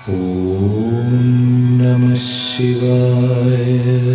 ஓம் நம சிவாய.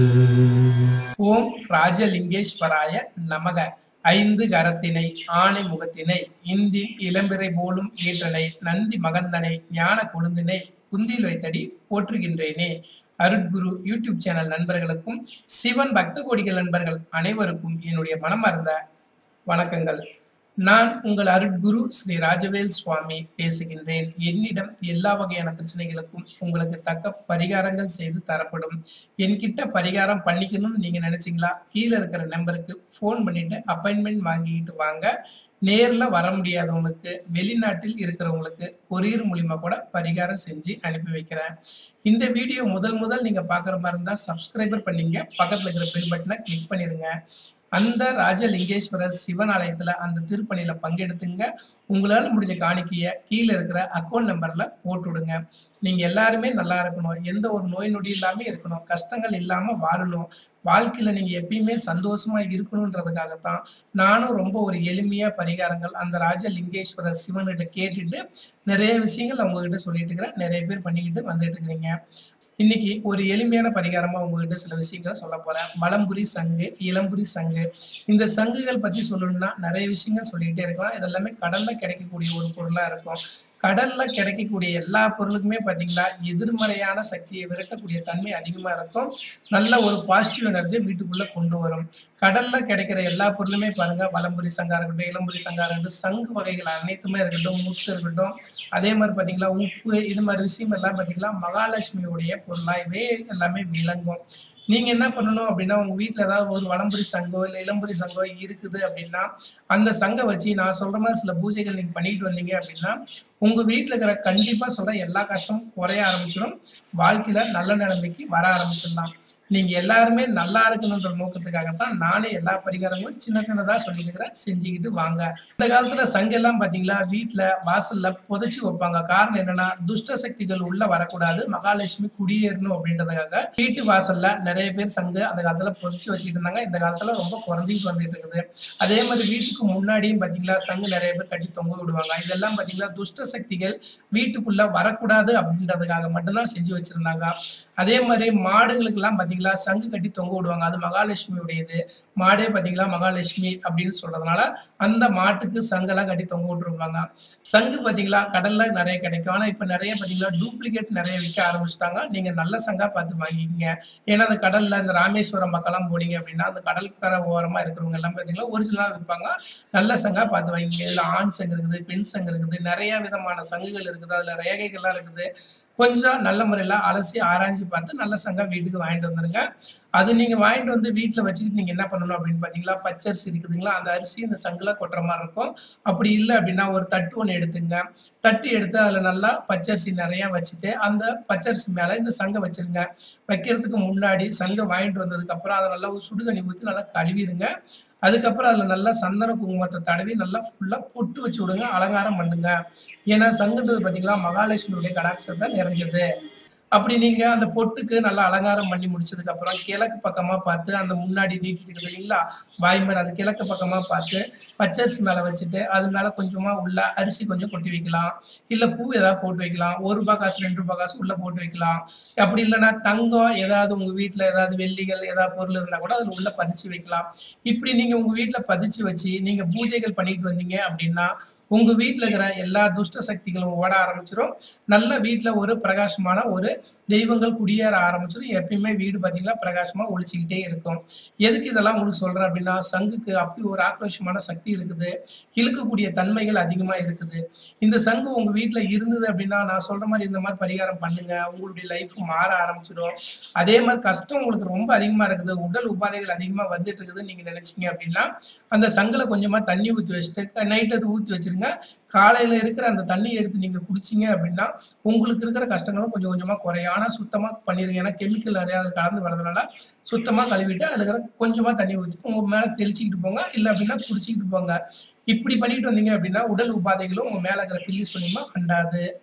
ஓம் ராஜலிங்கேஸ்வராய நமக. ஐந்து கரத்தினை ஆணை முகத்தினை இந்தி இளம்பிறை போலும் ஈற்றனை நந்தி மகந்தனை ஞான கொழுந்தினை குந்தில் வைத்தடி போற்றுகின்றேனே. அருட்குரு யூடியூப் சேனல் நண்பர்களுக்கும் சிவன் பக்த கோடிகள் நண்பர்கள் அனைவருக்கும் என்னுடைய மனமார்ந்த வணக்கங்கள். நான் உங்கள் அருட்குரு ஸ்ரீ ராஜவேல் சுவாமி பேசுகின்றேன். என்னிடம் எல்லா வகையான பிரச்சனைகளுக்கும் உங்களுக்கு தக்க பரிகாரங்கள் செய்து தரப்படும். என்கிட்ட பரிகாரம் பண்ணிக்கணும்னு நீங்க நினைச்சீங்களா, கீழே இருக்கிற நம்பருக்கு ஃபோன் பண்ணிட்டு அப்பாயின்மெண்ட் வாங்கிட்டு வாங்க. நேர்ல வர முடியாதவங்களுக்கு, வெளிநாட்டில் இருக்கிறவங்களுக்கு கொரியர் மூலியமா கூட பரிகாரம் செஞ்சு அனுப்பி வைக்கிறேன். இந்த வீடியோ முதல் நீங்க பாக்குற மாதிரி இருந்தா சப்ஸ்கிரைபர் பண்ணீங்க, பக்கத்துல இருக்கிற பெல் பட்டனை கிளிக் பண்ணிருங்க. அந்த ராஜலிங்கேஸ்வரர் சிவன் ஆலயத்துல அந்த திருப்பணியில பங்கெடுத்துங்க. உங்களால முடிஞ்ச காணிக்கைய கீழே இருக்கிற அக்கௌண்ட் நம்பர்ல போட்டு விடுங்க. நீங்க எல்லாருமே நல்லா இருக்கணும், எந்த ஒரு நோய் நொடி இல்லாம இருக்கணும், கஷ்டங்கள் இல்லாம வாழணும், வாழ்க்கையில நீங்க எப்பயுமே சந்தோஷமா இருக்கணும்ன்றதுக்காகத்தான் நானும் ரொம்ப ஒரு எளிமையா பரிகாரங்கள் அந்த ராஜலிங்கேஸ்வரர் சிவன்கிட்ட கேட்டுட்டு நிறைய விஷயங்கள் உங்ககிட்ட சொல்லிட்டு இருக்கிறேன். நிறைய பேர் பண்ணிக்கிட்டு வந்துட்டு இருக்கிறீங்க. இன்னைக்கு ஒரு எளிமையான பரிகாரமா உங்ககிட்ட சில விஷயங்களை சொல்ல போறேன். மலம்புரி சங்கு, இளம்புரி சங்கு, இந்த சங்குகள் பத்தி சொல்லணும்னா நிறைய விஷயங்கள் சொல்லிக்கிட்டே இருக்கலாம். இதெல்லாமே கடல்ல கிடைக்கக்கூடிய ஒரு பொருளா இருக்கும். கடல்ல கிடைக்கக்கூடிய எல்லா பொருளுக்குமே பாத்தீங்கன்னா எதிர்மறையான சக்தியை விரட்டக்கூடிய தன்மை அதிகமா இருக்கும். நல்ல ஒரு பாசிட்டிவ் எனர்ஜி வீட்டுக்குள்ள கொண்டு வரும். கடல்ல கிடைக்கிற எல்லா பொருளுமே பாருங்க, வலம்புரி சங்கா இருக்கட்டும், இளம்புரி சங்கா இருக்கட்டும், சங்கு வகைகள் அனைத்துமே இருக்கட்டும், முத்து இருக்கட்டும், அதே மாதிரி பாத்தீங்களா உப்பு, இது மாதிரி விஷயம் எல்லாம் பாத்தீங்களா மகாலட்சுமியுடைய பொருளாகவே எல்லாமே விளங்கும். நீங்க என்ன பண்ணணும் அப்படின்னா, உங்க வீட்டுல ஏதாவது ஒரு வலம்புரி சங்கோ இல்ல இளம்புரி சங்கோ இருக்குது அப்படின்னா, அந்த சங்கை வச்சு நான் சொல்ற மாதிரி சில பூஜைகள் நீங்க பண்ணிட்டு வந்தீங்க அப்படின்னா, உங்க வீட்டுல இருக்கிற கண்டிப்பா சொல்ற எல்லா கஷ்டமும் குறைய ஆரம்பிச்சிடும். வாழ்க்கையில நல்ல நிலைமைக்கு வர ஆரம்பிச்சிடலாம். நீங்க எல்லாருமே நல்லா இருக்கணும்ன்ற நோக்கத்துக்காகத்தான் நானே எல்லா பரிகாரங்களும் சின்னதா சொல்லியிருக்கிறேன். செஞ்சுக்கிட்டு வாங்க. இந்த காலத்துல சங்கெல்லாம் பாத்தீங்களா வீட்டுல வாசல்ல புதைச்சு வைப்பாங்க. காரணம் என்னன்னா, துஷ்ட சக்திகள் உள்ள வரக்கூடாது, மகாலட்சுமி குடியேறணும் அப்படின்றதுக்காக வீட்டு வாசல்ல நிறைய பேர் சங்கு அந்த காலத்துல புதைச்சு வச்சுட்டு இருந்தாங்க. இந்த காலத்துல ரொம்ப குறைஞ்சிட்டு வந்துட்டு இருக்குது. அதே மாதிரி வீட்டுக்கு முன்னாடியும் பாத்தீங்களா சங்கு நிறைய பேர் கட்டி தொங்க விடுவாங்க. இதெல்லாம் பாத்தீங்களா துஷ்ட சக்திகள் வீட்டுக்குள்ள வரக்கூடாது அப்படின்றதுக்காக மட்டும்தான் செஞ்சு வச்சிருந்தாங்க. அதே மாதிரி மாடுகளுக்கு எல்லாம் பாத்தீங்களா சங்கு கட்டி தொங்க விடுவாங்க. அது மகாலட்சுமியுடையது. மாடே பாத்தீங்களா மகாலட்சுமி அப்படின்னு சொல்றதுனால அந்த மாட்டுக்கு சங்கெல்லாம் கட்டி தொங்க விட்டுருப்பாங்க. சங்கு பாத்தீங்களா கடல்ல நிறைய கிடைக்கும். ஆனா இப்ப நிறைய பாத்தீங்களா டூப்ளிகேட் நிறைய விற்க ஆரம்பிச்சிட்டாங்க. நீங்க நல்ல சங்கா பார்த்து வாங்கிக்கங்க. ஏன்னா அந்த கடல்ல இந்த ராமேஸ்வரம் மக்கள்லாம் போனீங்க அப்படின்னா அந்த கடற்கரை ஓரமா இருக்கிறவங்க எல்லாம் பாத்தீங்கன்னா ஒரிஜினலா விற்பாங்க. நல்ல சங்கா பார்த்து வாங்கிங்க. இதுல ஆண் சங்கு இருக்குது, பெண் சங்கு இருக்குது, நிறைய விதமான சங்குகள் இருக்குது, அதுல ரேகைகள்லாம் இருக்குது. கொஞ்சம் நல்ல முறையில அலசி ஆராய்ஞ்சு பார்த்து நல்ல சங்கா வீட்டுக்கு வாங்கிட்டு வந்துருங்க. அது நீங்க வாங்கிட்டு வந்து வீட்டுல வச்சுக்கிட்டு நீங்க என்ன பண்ணணும் அப்படின்னு பாத்தீங்களா, பச்சரிசி இருக்குதுங்களா, அந்த அரிசி இந்த சங்குல கொட்டுற மாதிரி இருக்கும். அப்படி இல்லை அப்படின்னா ஒரு தட்டு ஒண்ணு எடுத்துங்க. தட்டு எடுத்து அதுல நல்லா பச்சரிசி நிறைய வச்சுட்டு அந்த பச்சரிசி மேல இந்த சங்கை வச்சிருங்க. வைக்கிறதுக்கு முன்னாடி சங்கை வாங்கிட்டு வந்ததுக்கு அப்புறம் அதை நல்லா ஒரு சுடுதண்ணி ஊற்றி நல்லா கழுவிடுங்க. அதுக்கப்புறம் அதுல நல்லா சந்தன குங்குமத்தை தடவி நல்லா ஃபுல்லா பொட்டு வச்சு விடுங்க, அலங்காரம் பண்ணுங்க. ஏன்னா சங்குன்றது பாத்தீங்களா மகாலட்சுமியுடைய கடாட்சத்தை நிறைஞ்சது. அப்படி நீங்க அந்த பொட்டுக்கு நல்லா அலங்காரம் பண்ணி முடிச்சதுக்கு அப்புறம் கிழக்கு பக்கமா பார்த்து அந்த முன்னாடி நீட்டிட்டு இருக்குது இல்லைங்களா வாய்மர், அது கிழக்கு பக்கமா பார்த்து பச்சரிசி மேல வச்சுட்டு அது மேல கொஞ்சமா உள்ள அரிசி கொஞ்சம் கொட்டி வைக்கலாம். இல்ல பூ ஏதாவது போட்டு வைக்கலாம். ₹1 காசு ₹2 காசு உள்ள போட்டு வைக்கலாம். அப்படி இல்லைன்னா தங்கம் ஏதாவது உங்க வீட்டுல ஏதாவது வெள்ளிகள் ஏதாவது பொருள் இருந்தா கூட அதுல உள்ள பதிச்சு வைக்கலாம். இப்படி நீங்க உங்க வீட்டுல பதிச்சு வச்சு நீங்க பூஜைகள் பண்ணிட்டு வந்தீங்க அப்படின்னா உங்க வீட்டுல இருக்கிற எல்லா துஷ்ட சக்திகளும் ஓட ஆரம்பிச்சிடும். நல்ல வீட்டுல ஒரு பிரகாசமான ஒரு தெய்வங்கள் குடியேற ஆரம்பிச்சிடும். எப்பயுமே வீடு பாத்தீங்கன்னா பிரகாசமா ஒளிச்சுக்கிட்டே இருக்கும். எதுக்கு இதெல்லாம் உங்களுக்கு சொல்றேன் அப்படின்னா, சங்குக்கு அப்படி ஒரு ஆக்ரோஷமான சக்தி இருக்குது, இழுக்கக்கூடிய தன்மைகள் அதிகமா இருக்குது. இந்த சங்கு உங்க வீட்டுல இருந்தது அப்படின்னா நான் சொல்ற மாதிரி இந்த மாதிரி பரிகாரம் பண்ணுங்க, உங்களுடைய லைஃப் மாற ஆரம்பிச்சிடும். அதே மாதிரி கஷ்டம் உங்களுக்கு ரொம்ப அதிகமா இருக்குது, உடல் உபாதைகள் அதிகமா வந்துட்டு இருக்குதுன்னு நீங்க நினைச்சீங்க அப்படின்னா அந்த சங்குல கொஞ்சமா தண்ணி ஊற்றி வச்சுட்டு நைட்ல ஊற்றி வச்சிருங்க. காலையில இருக்கிற அந்த தண்ணியை எடுத்து நீங்க குடிச்சீங்க அப்படின்னா உங்களுக்கு இருக்கிற கஷ்டங்களும் கொஞ்சம் கொஞ்சமா குறையும். ஆனா சுத்தமா பண்ணிருங்க. ஏன்னா கெமிக்கல் நிறைய கலந்து வரதுனால சுத்தமா கழுவிட்டு அதுல இருக்கிற கொஞ்சமா தண்ணி ஊற்றி உங்க மேல தெளிச்சுக்கிட்டு போங்க. இல்லை அப்படின்னா குடிச்சிக்கிட்டு போங்க. இப்படி பண்ணிட்டு வந்தீங்க அப்படின்னா உடல் உபாதைகளும் உங்க மேல இருக்கிற பில்லி சொன்னீங்கன்னா அண்டாது.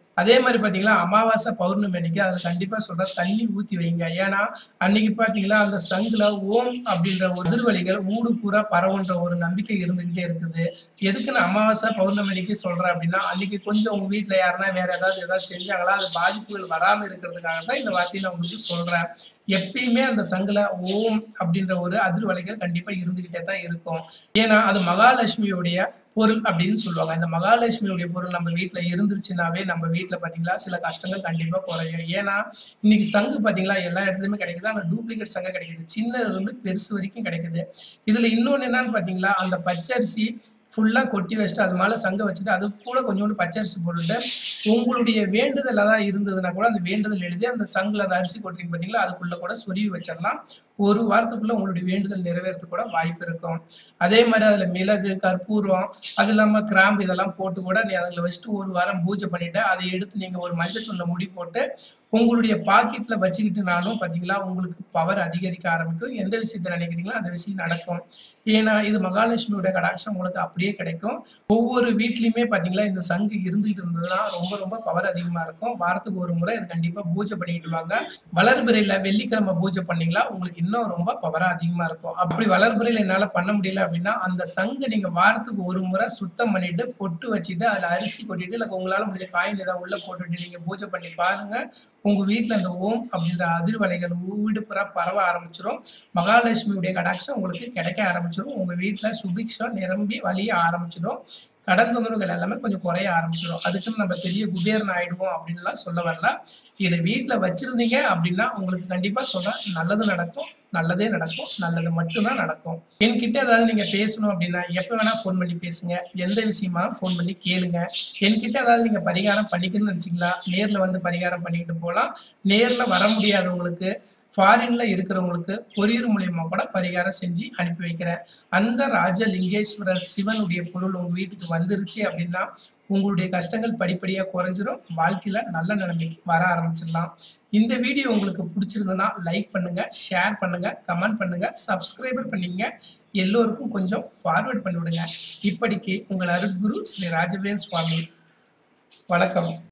அதே மாதிரி பார்த்தீங்கன்னா, அமாவாசை, பௌர்ணமி அன்னைக்கு அதில கண்டிப்பா சொல்றேன் தண்ணி ஊத்தி வைங்க. ஏன்னா, அன்னைக்கு பார்த்தீங்கன்னா, அந்த சங்குல ஓம் அப்படின்ற ஒரு அதிர்வலைகள் ஊடு பூரா பரவுன்ற ஒரு நம்பிக்கை இருந்துகிட்டே இருக்குது. எதுக்கு நான் அமாவாசை, பௌர்ணமி அன்னைக்கு சொல்றேன் அப்படின்னா, அன்னைக்கு கொஞ்சம் உங்க வீட்ல யாருன்னா வேற ஏதாவது செஞ்சாங்களா, அது பாதிப்புகள் வராம இருக்கிறதுக்காக தான் இந்த வார்த்தைய நான் உங்களுக்கு சொல்றேன். எப்பயுமே அந்த சங்குல ஓம் அப்படின்ற ஒரு அதிர்வலைகள் கண்டிப்பா இருந்துகிட்டே தான் இருக்கும். ஏன்னா, அது மகாலட்சுமியுடைய பொருள் அப்படின்னு சொல்லுவாங்க. இந்த மகாலட்சுமியுடைய பொருள் நம்ம வீட்ல இருந்துருச்சுனாவே, நம்ம வீட்ல பார்த்தீங்களா, சில கஷ்டங்கள் கண்டிப்பா குறையும். ஏன்னா, இன்னைக்கு சங்கு பார்த்தீங்களா, எல்லா இடத்துலயுமே கிடைக்குது. ஆனா டூப்ளிகேட் சங்கு கிடைக்குது. சின்னதுலருந்து பெருசு வரைக்கும் கிடைக்குது. இதுல இன்னொன்னு என்னன்னு பார்த்தீங்களா, அந்த பச்சரிசி ஃபுல்லா கொட்டி வச்சுட்டு, அது மேல சங்க வச்சுட்டு, அது கூட கொஞ்சோண்டு பச்சரிசி போட்டுட்டு, உங்களுடைய வேண்டுதல் ஏதாவது இருந்ததுன்னா கூட, அந்த வேண்டுதல் எழுதி அந்த சங்குல அந்த அரிசி கொட்டுறீங்க பார்த்தீங்களா, அதுக்குள்ள கூட சொருவி வச்சிரலாம். 1 வாரத்துக்குள்ள உங்களுடைய வேண்டுதல் நிறைவேறதுக்கு கூட வாய்ப்பு இருக்கும். அதே மாரி அதுல மிளகு, கற்பூரம், அது இல்லாம கிராம்பு இதெல்லாம் போட்டு கூட நீ அதுல வச்சுட்டு 1 வாரம் பூஜை பண்ணிட்டு, அதை எடுத்து நீங்க ஒரு மஞ்சள் தூள்ல முடி போட்டு, உங்களுடைய பாக்கெட்ல வச்சுக்கிட்டுனாலும் பார்த்தீங்களா, உங்களுக்கு பவர் அதிகரிக்க ஆரம்பிக்கும். எந்த விஷயத்த நினைக்கிறீங்களோ, அந்த விஷயம் நடக்கும். ஏன்னா, இது மகாலட்சுமியோட கடாட்சம் உங்களுக்கு அப்படியே கிடைக்கும். ஒவ்வொரு வீட்லயுமே பார்த்தீங்களா, இந்த சங்கு இருந்துகிட்டு இருந்ததுன்னா, ரொம்ப ரொம்ப பவர் அதிகமா இருக்கும். வாரத்துக்கு 1 முறை இது கண்டிப்பா பூஜை பண்ணிக்கிட்டு வாங்க. வளர்பிறையில வெள்ளிக்கிழமை பூஜை பண்ணீங்களா, உங்களுக்கு இன்னும் ரொம்ப பவரா அதிகமா இருக்கும். அப்படி வளர்பிறையில என்னால பண்ண முடியல அப்படின்னா, அந்த சங்க நீங்க வாரத்துக்கு 1 முறை சுத்தம் பண்ணிட்டு, பொட்டு வச்சுட்டு, அதுல அரிசி கொட்டிட்டு, இல்ல உங்களால முடிஞ்ச காயின் ஏதாவது உள்ள போட்டுட்டு நீங்க பூஜை பண்ணி பாருங்க. உங்க வீட்ல அந்த ஓம் அப்படின்ற அதிர்வலைகள் வீடு பூரா பரவ ஆரம்பிச்சுரும். மகாலட்சுமியுடைய கடாட்சம் உங்களுக்கு கிடைக்க ஆரம்பிச்சுரும். உங்க வீட்ல சுபிக்ஷம் நிரம்பி வழிய ஆரம்பிச்சிடும். கடன் தொந்தரவுகள் எல்லாமே கொஞ்சம் குறைய ஆரம்பிச்சிடும். அதுக்குன்னு நம்ம பெரிய குபேரன் ஆயிடுவோம் அப்படின்லாம் சொல்ல வரல. இத வீட்ல வச்சிருந்தீங்க அப்படின்னா, உங்களுக்கு கண்டிப்பா சொல்றேன் நல்லது நடக்கும். நல்லதே நடக்கும். நல்லது மட்டும் தான் நடக்கும். என்கிட்ட ஏதாவது நீங்க பேசணும் அப்படின்னா, எப்ப வேணா ஃபோன் பண்ணி பேசுங்க. எந்த விஷயமானாலும் ஃபோன் பண்ணி கேளுங்க. என்கிட்ட ஏதாவது நீங்க பரிகாரம் பண்ணிக்கணும்னு நினைச்சீங்களா, நேர்ல வந்து பரிகாரம் பண்ணிக்கிட்டு போலாம். நேர்ல வர முடியாதவங்களுக்கு, ஃபாரின்ல இருக்கிறவங்களுக்கு கொரியர் மூலியமா கூட பரிகாரம் செஞ்சு அனுப்பி வைக்கிறேன். அந்த ராஜலிங்கேஸ்வரர் சிவனுடைய பொருள் உங்க வீட்டுக்கு வந்துருச்சு அப்படின்னா, உங்களுடைய கஷ்டங்கள் படிப்படியா குறைஞ்சிரும். வாழ்க்கையில நல்ல நிலைமைக்கு வர ஆரம்பிச்சிடலாம். இந்த வீடியோ உங்களுக்கு பிடிச்சிருந்ததுன்னா லைக் பண்ணுங்க, ஷேர் பண்ணுங்க, கமெண்ட் பண்ணுங்க, சப்ஸ்கிரைபர் பண்ணீங்க. எல்லோருக்கும் கொஞ்சம் ஃபார்வர்ட் பண்ணி விடுங்க. இப்படிக்கு உங்கள் அருட்குரு ஸ்ரீ ராஜவேல் சுவாமி. வணக்கம்.